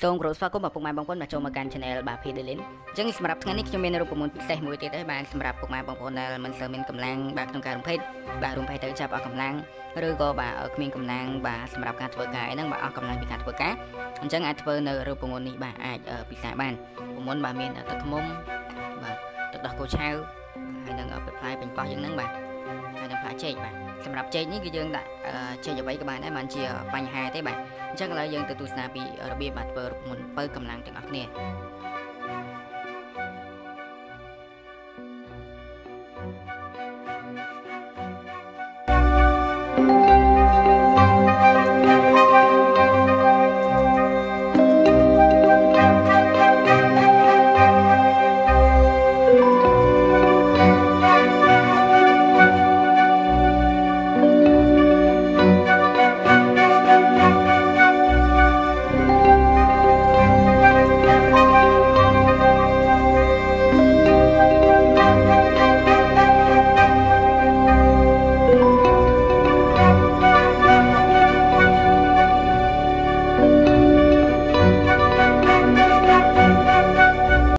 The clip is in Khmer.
សូមគោរពស្វាគមន៍ពុកម៉ែបងប្អូនមកចូលមកកាន់ Channel បាទ Pedelin អញ្ចឹងសម្រាប់ថ្ងៃនេះខ្ញុំមានរូបមន្តពិសេសមួយទៀតដែរបាទសម្រាប់ពុកម៉ែបងប្អូនដែលមិនសូវមានកម្លាំងបាទក្នុងការរំភេតបាទរំភេតទៅចាប់អស់កម្លាំងឬក៏បាទគ្មានកម្លាំងបាទសម្រាប់ការធ្វើការអីហ្នឹងបាទអស់កម្លាំងពីការធ្វើការអញ្ចឹងអាចធ្វើនៅរូបមន្តនេះបាទអាចពិសាបានរូបមន្តបាទមានទឹកខ្មុំបាទទឹកដោះគោឆៅហើយនឹងផ្លែពេញប៉ោះយើងហ្នឹងបាទហើយនឹងផ្លែចេកបាទសម្រាប់ចេកនេះគឺយើងដាក់ចេកអ្វីក៏បានដែរមិនជាបញ្ហាទេបាទអញ្ចឹងឥឡូវយើងទៅទស្សនាពីរបៀបបាទធ្វើរូបមន្តបើកម្លាំងទាំងអស់គ្នា